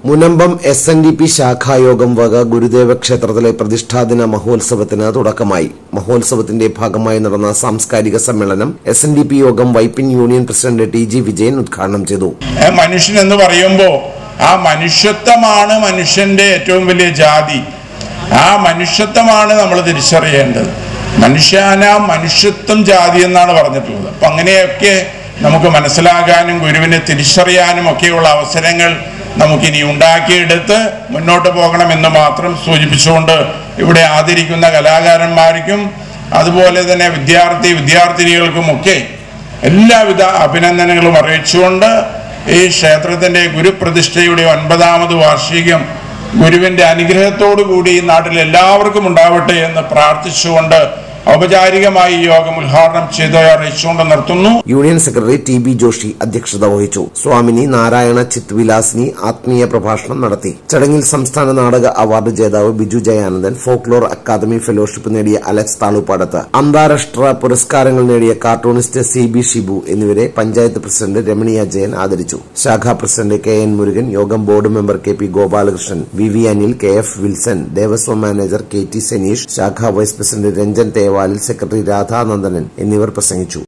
Munambam SNDP ശാഖായോഗം വക ഗുരുദേവ ക്ഷേത്രത്തിലെ പ്രതിഷ്ഠാദിന മഹോത്സവത്തിന് തുടക്കമായി. മഹോത്സവത്തിന്റെ ഭാഗമായി നടന്ന സാംസ്കാരിക സമ്മേളനം SNDP യോഗം Vypin union president TG Vijayan ഉദ്ഘാടനം ചെയ്തു. മനുഷ്യൻ എന്ന് പറയുമ്പോൾ ആ മനുഷ്യത്വമാണ് മനുഷ്യന്റെ ഏറ്റവും വലിയ ജാതി. ആ മനുഷ്യത്വമാണ് നമ്മൾ തിരിച്ചറിയേണ്ടത്. മനുഷ്യത്വം ജാതി എന്നാണ് പറഞ്ഞിട്ടുള്ളത്. അപ്പൊ അങ്ങനെയൊക്കെ നമുക്ക് മനസ്സിലാകാനും ഗുരുവിനെ തിരിച്ചറിയാനും ഒക്കെയുള്ള അവസരങ്ങൾ നമുക്കിനി ഉണ്ടാക്കിയെടുത്ത് മുന്നോട്ട് പോകണമെന്ന് മാത്രം സൂചിപ്പിച്ചുകൊണ്ട് ഇവിടെ ആദരിക്കുന്ന കലാകാരന്മാർക്കും അതുപോലെ തന്നെ വിദ്യാർത്ഥിനികൾക്കുമൊക്കെ എല്ലാവിധ അഭിനന്ദനങ്ങളും അറിയിച്ചുകൊണ്ട് ഈ ക്ഷേത്രത്തിന്റെ ഗുരുപ്രതിഷ്ഠയുടെ 9ാമത് വാർഷികം ഗുരുവിന്റെ അനുഗ്രഹത്തോടു കൂടി ഈ നാട്ടിൽ എല്ലാവർക്കും ഉണ്ടാവട്ടെ എന്ന് പ്രാർത്ഥിച്ചുകൊണ്ട് ഔപചാരികമായി യോഗം ഉദ്ഘാടനം ചെയ്ത് അറിയിച്ചുകൊണ്ട് നിർത്തുന്നു. യൂണിയൻ സെക്രട്ടറി TB ജോഷി അധ്യക്ഷത വഹിച്ചു. സ്വാമിനി നാരായണ ചിത്വിലാസിനി ആത്മീയ പ്രഭാഷണം നടത്തി. ചടങ്ങിൽ സംസ്ഥാന നാടക അവാർഡ് ജേതാവ് Biju Jayanandan, folklore academy fellowship നേടിയ അലക്സ് താളുപ്പാടത്ത്, അന്താരാഷ്ട്ര പുരസ്കാരങ്ങൾ നേടിയ കാർട്ടൂണിസ്റ്റ് CB ഷിബു എന്നിവരെ പഞ്ചായത്ത് പ്രസിഡന്റ് രമണിയ ജയൻ ആദരിച്ചു. ശാഖാ പ്രസിഡന്റ് KN മുരുകൻ, യോഗം board member KP Gopalakrishnan, VV Anil, KF Wilson, Devaswom manager KT Seneesh, ശാഖാ vice president Ranjan Thevalil, secretary Radhanandanan എന്നിവർ പ്രസംഗിച്ചു.